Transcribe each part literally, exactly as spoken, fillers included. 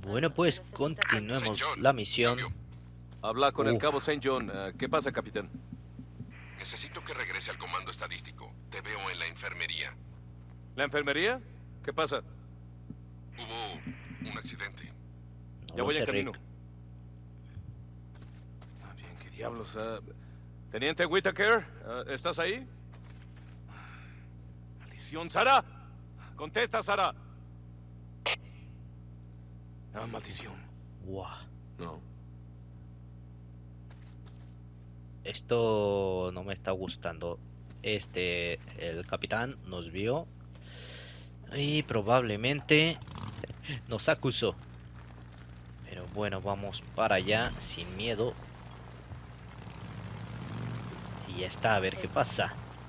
Bueno, pues continuemos la misión. Habla con el Uh. cabo Saint John. Uh, ¿Qué pasa, capitán? Necesito que regrese al comando estadístico. Te veo en la enfermería. ¿La enfermería? ¿Qué pasa? Hubo un accidente. No Ya lo voy sé, en camino. Rick. Ah, bien, ¿qué diablos? Uh, Teniente Whitaker, uh, ¿estás ahí? ¡Maldición, Sara! ¡Contesta, Sara! Ah, maldición. Buah. No. Esto no me está gustando. Este, el capitán nos vio y probablemente nos acusó. Pero bueno, vamos para allá sin miedo. Y ya está, a ver qué pasa.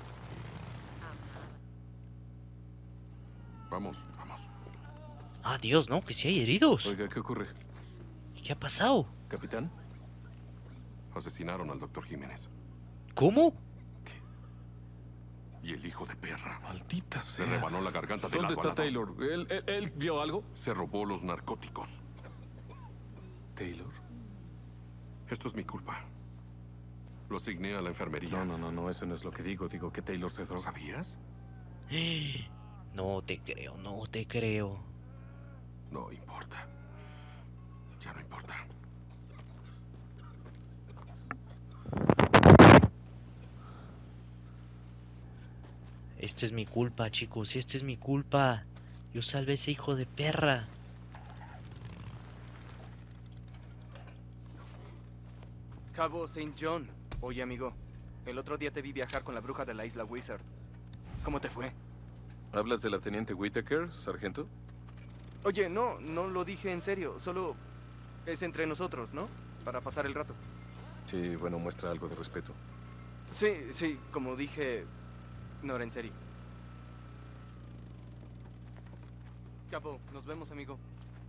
Vamos, vamos. Ah, Dios, no, que si hay heridos. Oiga, ¿qué ocurre? ¿Qué ha pasado? ¿Capitán? Asesinaron al doctor Jiménez. ¿Cómo? Y el hijo de perra Maldita se sea. rebanó la garganta de ¿Dónde lado a está lado. Taylor? ¿Él, él, él vio algo? Se robó los narcóticos. ¿Taylor? Esto es mi culpa. Lo asigné a la enfermería. No, no, no, no, eso no es lo que digo. Digo que Taylor se ¿Lo droga. sabías? No te creo, no te creo. No importa. Ya no importa. Esto es mi culpa, chicos, esto es mi culpa. Yo salvé a ese hijo de perra. Cabo Saint John. Oye, amigo, el otro día te vi viajar con la bruja de la isla Wizard. ¿Cómo te fue? ¿Hablas de la teniente Whitaker, sargento? Oye, no, no lo dije en serio. Solo es entre nosotros, ¿no? Para pasar el rato. Sí, bueno, muestra algo de respeto. Sí, sí, como dije, no era en serio. Cabo, nos vemos, amigo.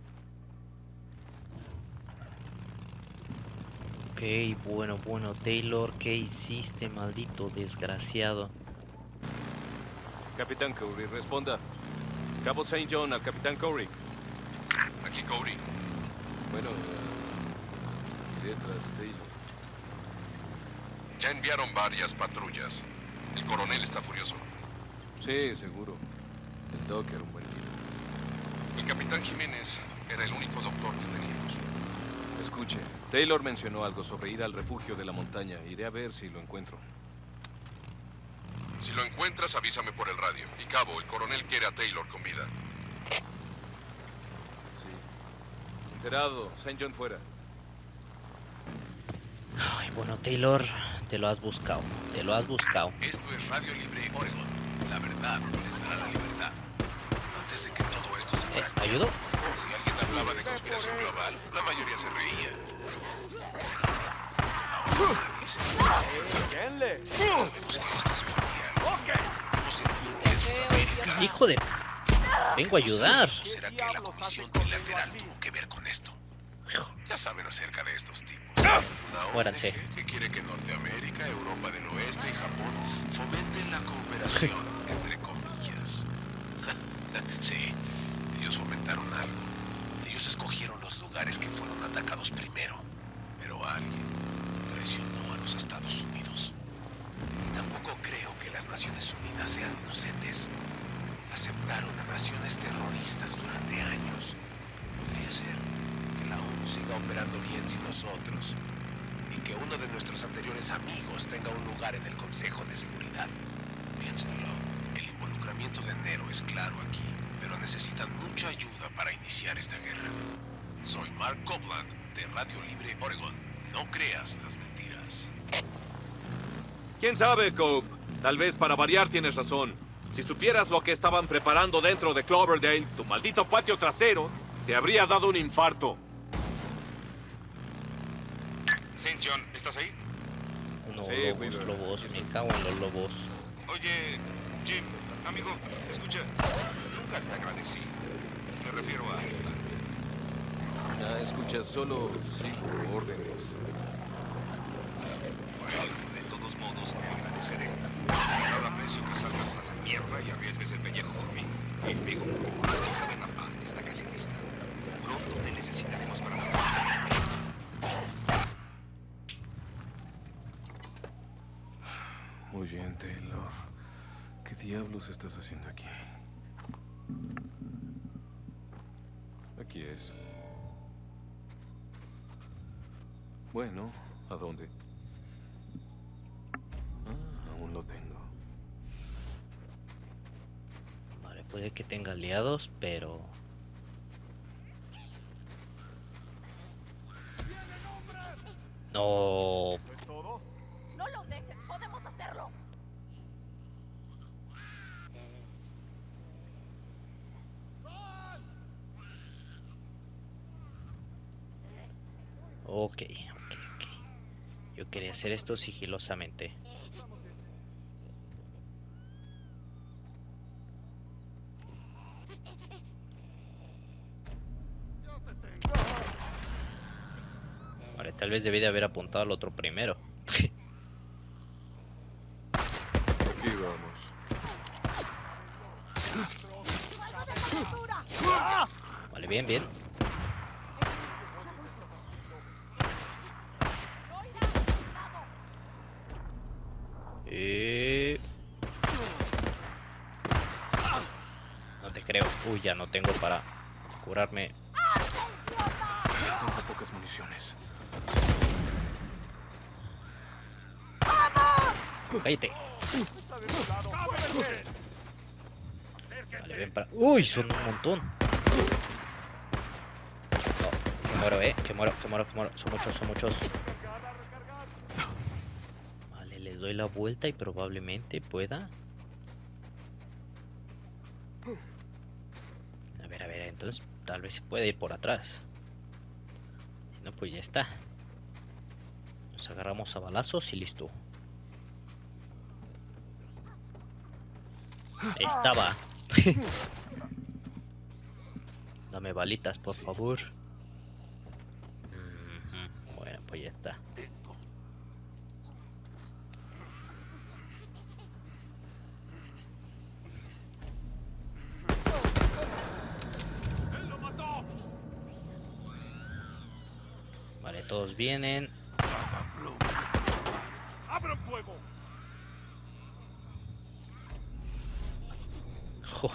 Ok, bueno, bueno, Taylor, ¿qué hiciste, maldito desgraciado? Capitán Corey, responda. Cabo Saint John al Capitán Corey. Aquí, Cody. Bueno, uh, iré tras Taylor. Ya enviaron varias patrullas. El coronel está furioso. Sí, seguro. El Doc era un buen tipo. El capitán Jiménez era el único doctor que teníamos. Escuche, Taylor mencionó algo sobre ir al refugio de la montaña. Iré a ver si lo encuentro. Si lo encuentras, avísame por el radio. Y Cabo, el coronel quiere a Taylor con vida. Sí. Enterado. Saint John fuera. Ay, bueno, Taylor, te lo has buscado, te lo has buscado. Esto es Radio Libre Oregon. La verdad les dará la libertad. Antes de que todo esto se fuera al diablo, ¿Ayudo? si alguien hablaba de conspiración global, la mayoría se reía. Ahora nadie se ríe. Sabemos que esto es mundial. Vivimos en India, en Sudamérica. Hijo de... Vengo a ayudar. ¿Será que la Comisión Trilateral tuvo que ver con esto? Ya saben acerca de estos tipos. Una O N Muéranse. G que quiere que Norteamérica, Europa del Oeste y Japón fomenten la cooperación, entre comillas. Sí, ellos fomentaron algo. Ellos escogieron los lugares que fueron atacados primero. Pero alguien traicionó a los Estados Unidos. Y tampoco creo que las Naciones Unidas sean inocentes. Aceptaron a naciones terroristas durante años. Podría ser que la ONU siga operando bien sin nosotros. Y que uno de nuestros anteriores amigos tenga un lugar en el Consejo de Seguridad. Piénsalo. El involucramiento de Nero es claro aquí. Pero necesitan mucha ayuda para iniciar esta guerra. Soy Mark Copeland, de Radio Libre Oregon. No creas las mentiras. ¿Quién sabe, Cope? Tal vez para variar tienes razón. Si supieras lo que estaban preparando dentro de Cloverdale, tu maldito patio trasero, te habría dado un infarto. Saint John, ¿estás ahí? No, Sí, lobos, Wheeler, lobos, aquí me estoy. cago en los lobos. Oye, Jim, amigo, escucha. Nunca te agradecí. Me refiero a ayudarme. Ah, escucha, solo sigo órdenes. Bueno, de todos modos, te agradeceré. Ahora aprecio que salgas a la mierda y arriesgues el pellejo por mí. Y amigo, la bolsa de napalm está casi lista. Pronto te necesitaré. bien, Taylor. ¿Qué diablos estás haciendo aquí? Aquí es. Bueno, ¿a dónde? Ah, aún lo tengo. Vale, puede que tenga aliados, pero... No. ¿Es todo? No lo dejes, podemos hacerlo. Ok, ok, ok. Yo quería hacer esto sigilosamente. Vale, tal vez debí de haber apuntado al otro primero. Aquí vamos. Vale, bien, bien. Eh... No te creo. Uy, ya no tengo para curarme. Tengo pocas municiones. Cállate. Vale, ven para... Uy, son un montón. No, que muero, eh. Que muero, que muero, que muero. Son muchos, son muchos. Vale, les doy la vuelta y probablemente pueda. A ver, a ver, entonces tal vez se puede ir por atrás. Si no, pues ya está. Nos agarramos a balazos y listo. Estaba. Dame balitas, por Sí. favor. Ujú, bueno, pues ya está. Vale, todos vienen. ¡Abran fuego! Jo,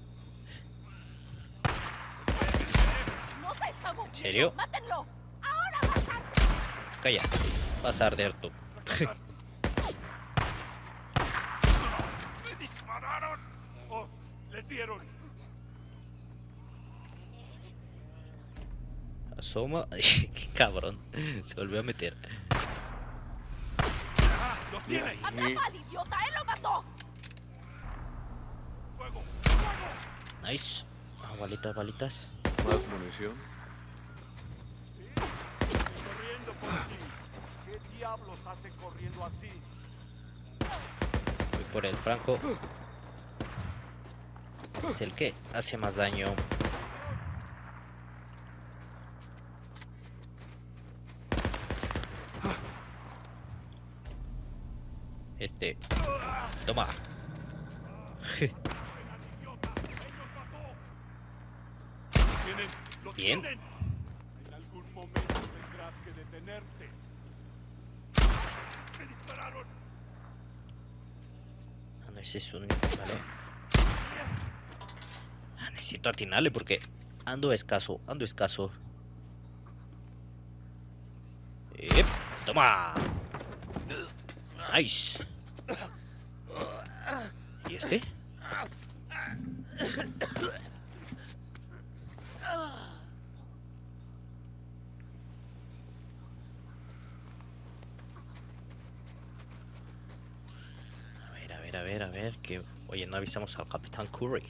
No se está moviendo. ¿en serio? ¡Mátenlo! ¡Ahora vas a arder! Calla, vas a arder tú. ¡Me dispararon! ¡Oh! ¡Les dieron! Asoma. Qué cabrón. Se volvió a meter. ¡Ah! ¡Lo tiene! ¡Atrapa al idiota! ¡Él lo mató! ¡Fuego! Nice. Ah, balitas, balitas. ¿Más munición? ¡Corriendo por aquí! ¿Qué diablos hacen corriendo así? Voy por el franco. Es el que hace más daño. Este. Toma. ¡Tienen! ¡Los Bien. tienen! En algún momento tendrás que detenerte. ¡Me dispararon! Ah, no, ese es un... Vale. Ah, necesito atinarle porque ando escaso, ando escaso. Ep, toma. Nice. ¿Y este? A ver, a ver, a ver, a ver, que... Oye, no avisamos al Capitán Curry.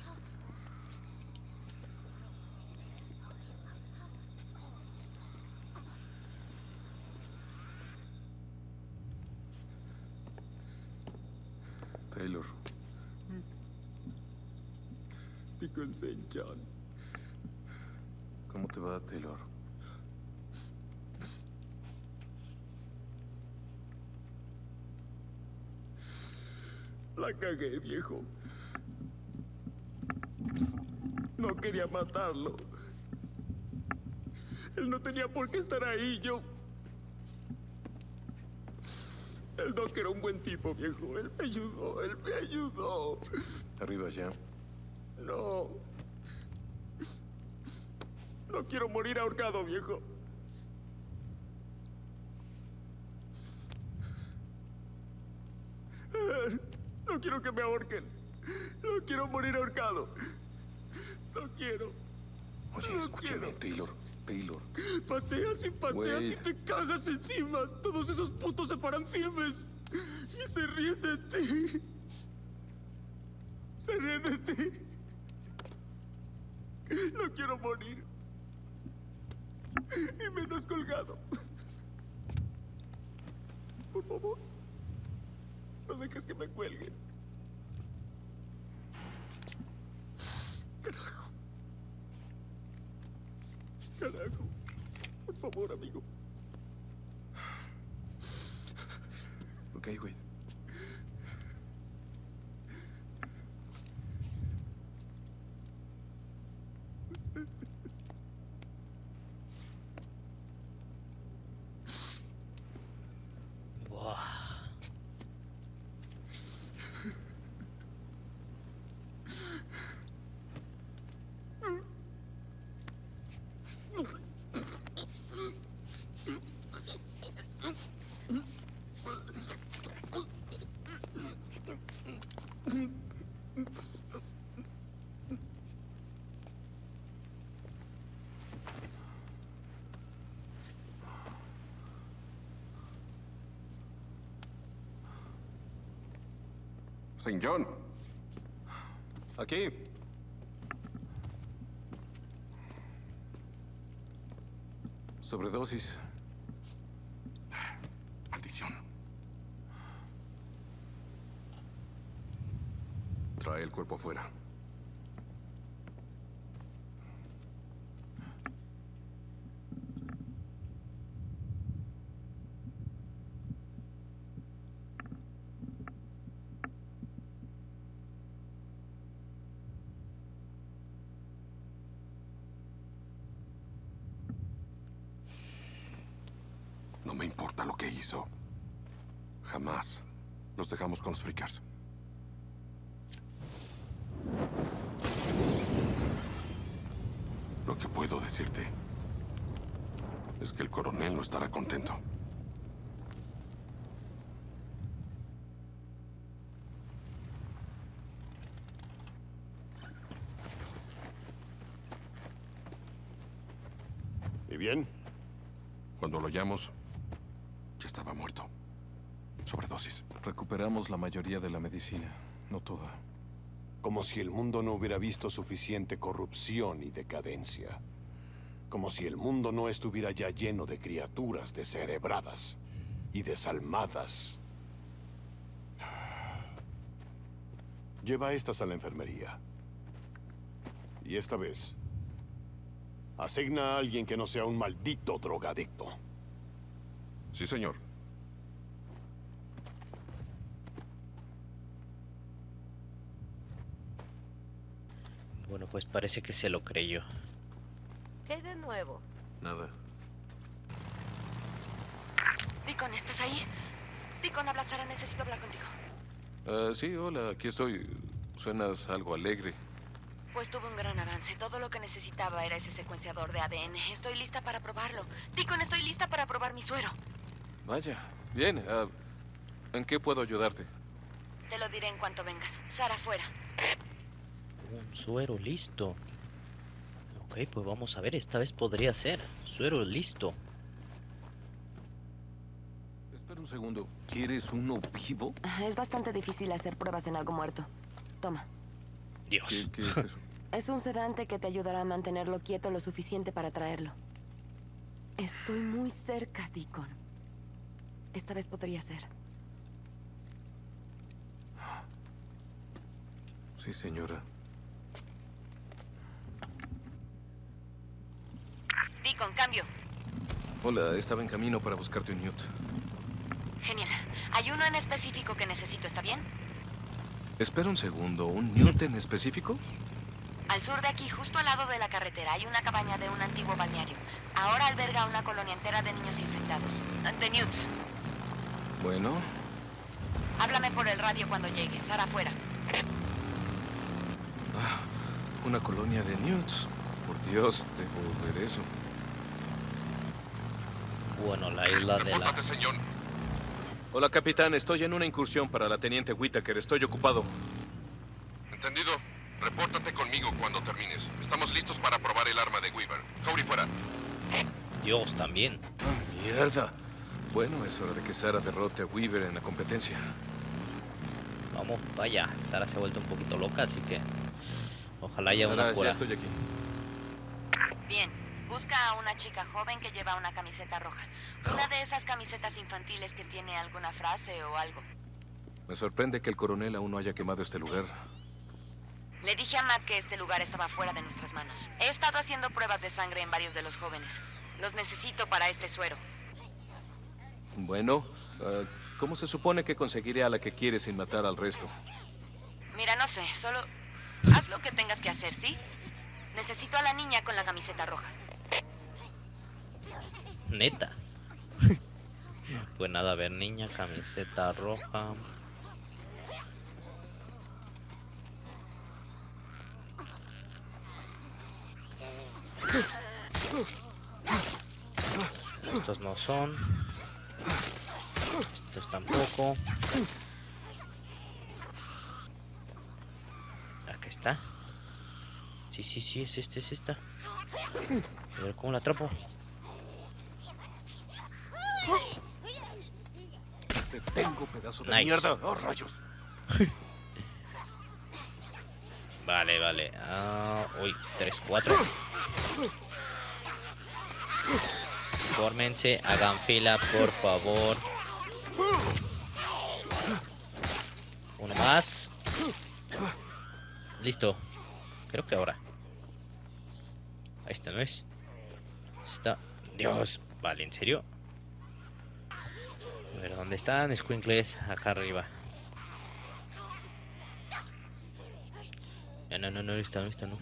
Taylor. Tickle Saint John. ¿Cómo te va, Taylor? La cagué, viejo. No quería matarlo. Él no tenía por qué estar ahí. Yo... El Doc era un buen tipo, viejo. Él me ayudó, él me ayudó. Arriba ya. No. No quiero morir ahorcado, viejo. No quiero que me ahorquen. No quiero morir ahorcado. No quiero. Oye, no escúchame, quiero. Taylor. Taylor. Pateas y pateas Wade. y te cagas encima. Todos esos putos se paran firmes. Y se ríen de ti. Se ríen de ti. No quiero morir. Y menos colgado. Por favor. No dejes que me cuelguen. Carajo. Carajo. Por favor, amigo. Ok, Wade. Buah. Saint John. Aquí. Sobredosis. Maldición. Trae el cuerpo fuera. No me importa lo que hizo. Jamás nos dejamos con los freakers. Lo que puedo decirte es que el coronel no estará contento. ¿Y bien? Cuando lo hallamos, ya estaba muerto. Sobredosis. Recuperamos la mayoría de la medicina, no toda. Como si el mundo no hubiera visto suficiente corrupción y decadencia. Como si el mundo no estuviera ya lleno de criaturas descerebradas y desalmadas. Lleva estas a la enfermería. Y esta vez, asigna a alguien que no sea un maldito drogadicto. Sí, señor. Bueno, pues parece que se lo creyó. ¿Qué hay de nuevo? Nada. Deacon, ¿estás ahí? Deacon, habla Sara, necesito hablar contigo. Ah, sí, hola, aquí estoy. Suenas algo alegre. Pues tuve un gran avance. Todo lo que necesitaba era ese secuenciador de A D N. Estoy lista para probarlo. Deacon, estoy lista para probar mi suero. Vaya, bien. ah, ¿En qué puedo ayudarte? Te lo diré en cuanto vengas. Sara, fuera. Un suero listo. Ok, pues vamos a ver, esta vez podría ser. Suero listo. Espera un segundo. ¿Quieres uno vivo? Es bastante difícil hacer pruebas en algo muerto. Toma. Dios. ¿Qué, qué es eso? Es un sedante que te ayudará a mantenerlo quieto lo suficiente para traerlo. Estoy muy cerca, Deacon. Esta vez podría ser. Sí, señora. Deacon, cambio. Hola, estaba en camino para buscarte un Newt. Genial. Hay uno en específico que necesito, ¿está bien? Espera un segundo. ¿Un Newt en específico? Al sur de aquí, justo al lado de la carretera, hay una cabaña de un antiguo balneario. Ahora alberga una colonia entera de niños infectados. De Newts. Bueno, Háblame por el radio cuando llegues. Sara afuera. Ah, una colonia de newts. Por Dios, debo ver eso. Bueno, la isla de la... Repórtate, señor. Hola, capitán. Estoy en una incursión para la teniente Whittaker. Estoy ocupado. Entendido. Repórtate conmigo cuando termines. Estamos listos para probar el arma de Weaver. Cody fuera. Dios, también. Ah, mierda. Bueno, es hora de que Sara derrote a Weaver en la competencia. Vamos, vaya. Sara se ha vuelto un poquito loca, así que... Ojalá haya Sara, una cura. ya estoy aquí. Bien. Busca a una chica joven que lleva una camiseta roja. Una de esas camisetas infantiles que tiene alguna frase o algo. Me sorprende que el coronel aún no haya quemado este lugar. Le dije a Matt que este lugar estaba fuera de nuestras manos. He estado haciendo pruebas de sangre en varios de los jóvenes. Los necesito para este suero. Bueno, uh, ¿cómo se supone que conseguiré a la que quiere sin matar al resto? Mira, no sé, solo haz lo que tengas que hacer, ¿sí? Necesito a la niña con la camiseta roja. Neta. Pues nada, a ver, niña, camiseta roja. Estos no son. Estos tampoco. Aquí está. Sí, sí, sí, es este, es esta. A ver cómo la atrapo. Te tengo, pedazo de Nice. mierda. Oh, rayos. Vale, vale. Ah, uy, tres, cuatro. Fórmense, hagan fila, por favor. Uno más. Listo. Creo que ahora. Ahí está, ¿no es? Está. Dios. Vale, ¿en serio? A ver, ¿dónde están? Squinkles, acá arriba. No, no, no, no, está, no está, no.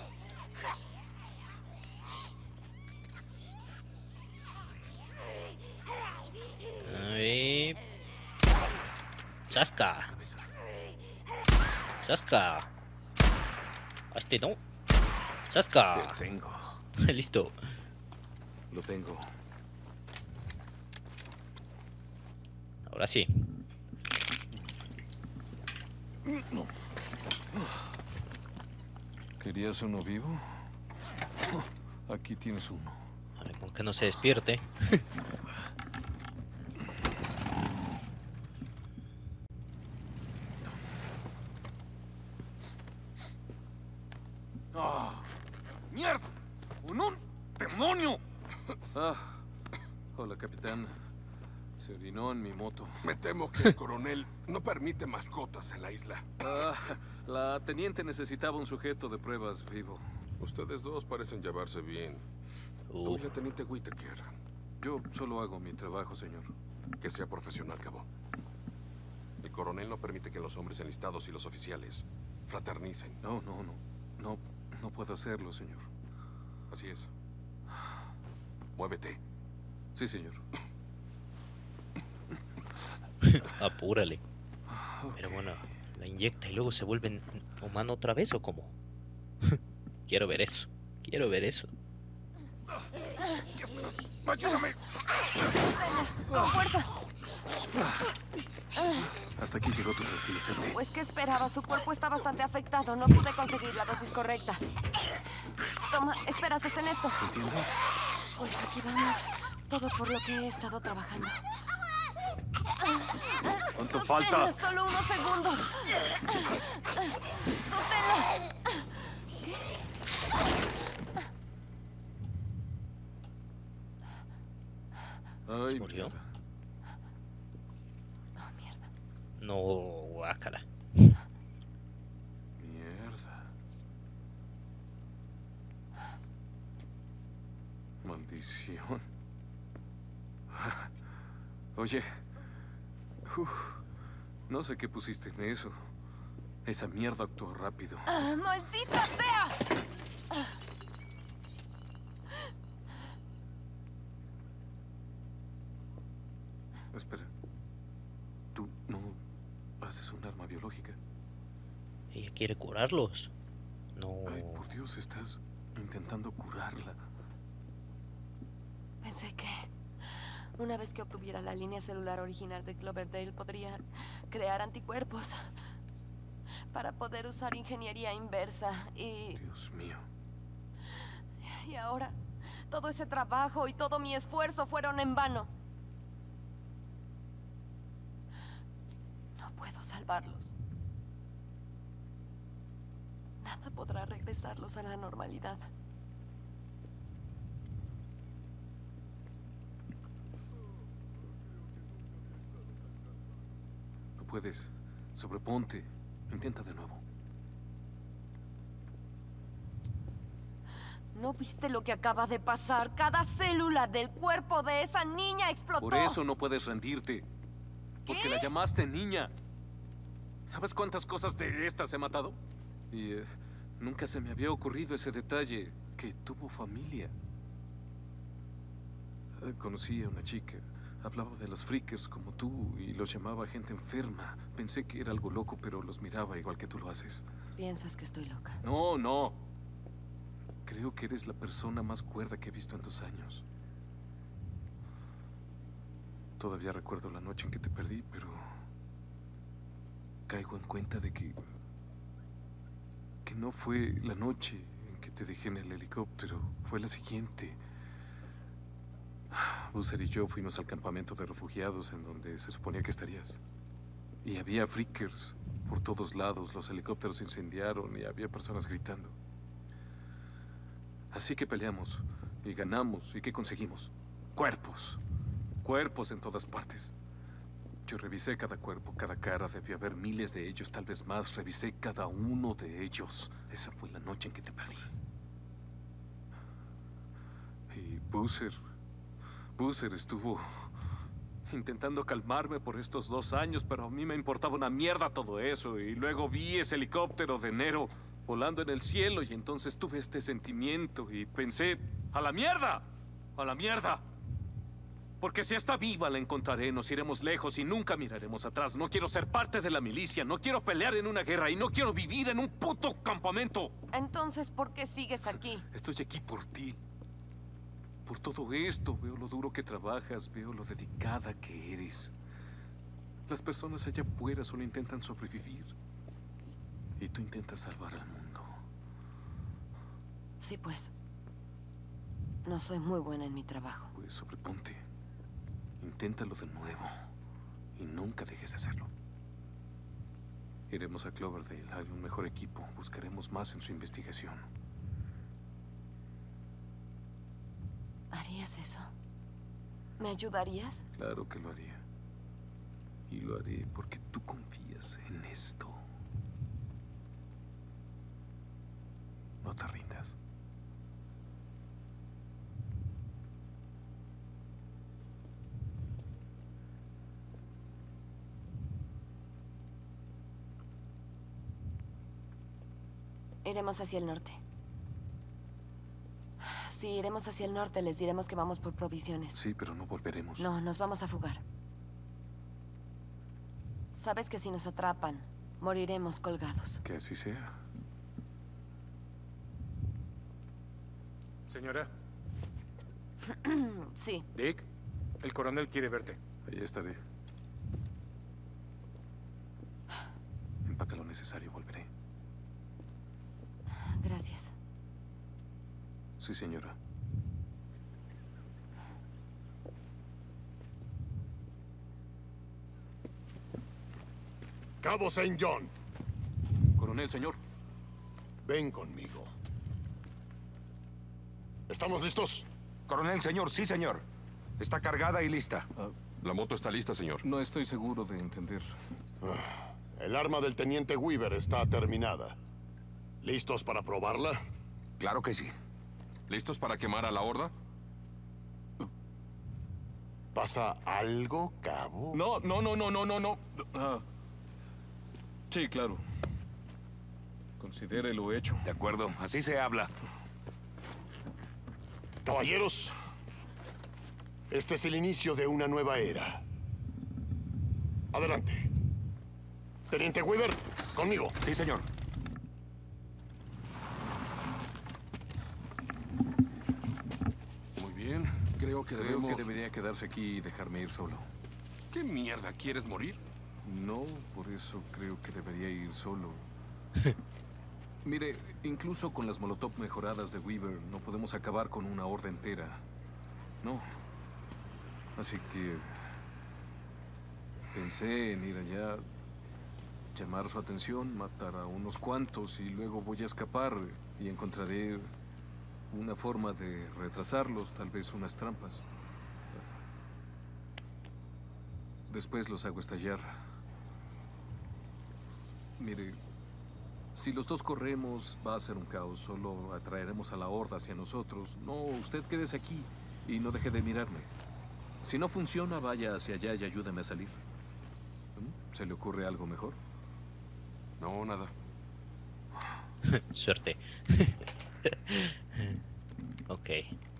Ahí. Chasca. Chasca. A este no. Chasca. Te tengo. Listo. Lo tengo. Ahora sí. ¿Querías uno vivo? Aquí tienes uno. A ver, con que no se despierte. ¡Ah! ¡Mierda! ¡Un, un demonio! Ah, hola, capitán. Se orinó en mi moto. Me temo que el coronel no permite mascotas en la isla. Ah, la teniente necesitaba un sujeto de pruebas vivo. Ustedes dos parecen llevarse bien. Uh. Tú y la teniente Whittaker. Yo solo hago mi trabajo, señor. Que sea profesional, cabo. El coronel no permite que los hombres enlistados y los oficiales fraternicen. No, no, no. No, no puedo hacerlo, señor. Así es. Muévete. Sí, señor. Apúrale. Okay. Pero bueno, la inyecta y luego se vuelven humano otra vez o cómo? Quiero ver eso. Quiero ver eso. ¿Qué esperas? ¡Ayúdame! ¡Con fuerza! Hasta aquí llegó tu tranquilizante. Pues, ¿qué esperaba? Su cuerpo está bastante afectado. No pude conseguir la dosis correcta. Toma, espera, sostén esto. ¿Entiendo? Pues aquí vamos. Todo por lo que he estado trabajando. ¿Cuánto Sosténla, falta? solo unos segundos. Sosténla. Ay, ¿Murió? mierda. Oh, mierda. No, guácala. Mierda. Maldición. Oye. Uf, no sé qué pusiste en eso. Esa mierda actuó rápido. Ah, ¡maldita sea! Espera. ¿Tú no haces un arma biológica? Ella quiere curarlos. No. Ay, por Dios, estás intentando curarla. Pensé que una vez que obtuviera la línea celular original de Cloverdale podría crear anticuerpos para poder usar ingeniería inversa y... Dios mío. Y ahora, todo ese trabajo y todo mi esfuerzo fueron en vano. No puedo salvarlos. Nada podrá regresarlos a la normalidad. Tú puedes. Sobreponte. Intenta de nuevo. ¿No viste lo que acaba de pasar? Cada célula del cuerpo de esa niña explotó. Por eso no puedes rendirte. Porque ¿Qué? la llamaste niña. ¿Sabes cuántas cosas de estas he matado? Y eh, nunca se me había ocurrido ese detalle, que tuvo familia. Eh, conocí a una chica. Hablaba de los freakers como tú y los llamaba gente enferma. Pensé que era algo loco, pero los miraba igual que tú lo haces. ¿Piensas que estoy loca? No, no. Creo que eres la persona más cuerda que he visto en dos años. Todavía recuerdo la noche en que te perdí, pero... caigo en cuenta de que... que no fue la noche en que te dejé en el helicóptero. Fue la siguiente. Boozer y yo fuimos al campamento de refugiados en donde se suponía que estarías. Y había freakers por todos lados. Los helicópteros se incendiaron y había personas gritando. Así que peleamos y ganamos. ¿Y qué conseguimos? Cuerpos. Cuerpos en todas partes. Yo revisé cada cuerpo, cada cara. Debió haber miles de ellos, tal vez más. Revisé cada uno de ellos. Esa fue la noche en que te perdí. Y Boozer... Boozer estuvo intentando calmarme por estos dos años, pero a mí me importaba una mierda todo eso. Y luego vi ese helicóptero de Nero volando en el cielo y entonces tuve este sentimiento y pensé, ¡a la mierda! ¡A la mierda! Porque si está viva la encontraré, nos iremos lejos y nunca miraremos atrás. No quiero ser parte de la milicia, no quiero pelear en una guerra y no quiero vivir en un puto campamento. Entonces, ¿por qué sigues aquí? Estoy aquí por ti. Por todo esto, veo lo duro que trabajas, veo lo dedicada que eres. Las personas allá afuera solo intentan sobrevivir. Y tú intentas salvar al mundo. Sí, pues. No soy muy buena en mi trabajo. Pues sobreponte. Inténtalo de nuevo. Y nunca dejes de hacerlo. Iremos a Cloverdale. Hay un mejor equipo. Buscaremos más en su investigación. ¿Harías eso? ¿Me ayudarías? Claro que lo haría. Y lo haré porque tú confías en esto. No te rindas. Iremos hacia el norte. Si iremos hacia el norte, les diremos que vamos por provisiones. Sí, pero no volveremos. No, nos vamos a fugar. Sabes que si nos atrapan, moriremos colgados. Que así sea. Señora. Sí. Dick, el coronel quiere verte. Ahí estaré. Empaca lo necesario, volveré. Gracias. Sí, señora. Cabo Saint John. Coronel, señor. Ven conmigo. ¿Estamos listos? Coronel, señor, sí, señor. Está cargada y lista. Ah, La moto está lista, señor. no estoy seguro de entender. Ah, el arma del teniente Weaver está terminada. ¿Listos para probarla? Claro que sí. ¿Listos para quemar a la horda? ¿Pasa algo, Cabo? No, no, no, no, no, no, no. Ah, sí, claro. Considere lo hecho. De acuerdo, así se habla. Caballeros, este es el inicio de una nueva era. Adelante. Teniente Weaver, conmigo. Sí, señor. Muy bien. Creo que Creo debemos... que debería quedarse aquí y dejarme ir solo. ¿Qué mierda? ¿Quieres morir? No, por eso creo que debería ir solo. Mire, incluso con las molotov mejoradas de Weaver, no podemos acabar con una horda entera. No. Así que... pensé en ir allá, llamar su atención, matar a unos cuantos y luego voy a escapar y encontraré una forma de retrasarlos, tal vez unas trampas. Después los hago estallar. Mire, si los dos corremos, va a ser un caos. Solo atraeremos a la horda hacia nosotros. No, usted quédese aquí y no deje de mirarme. Si no funciona, vaya hacia allá y ayúdame a salir. ¿Se le ocurre algo mejor? No, nada. Suerte. Ok.